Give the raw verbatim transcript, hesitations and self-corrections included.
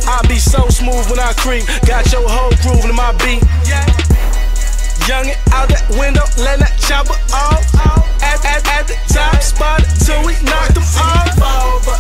I be so smooth when I creep. Got your whole groove in my beat. Youngin' out that window, let that chopper off. At, at, at the top spot till we knock them off.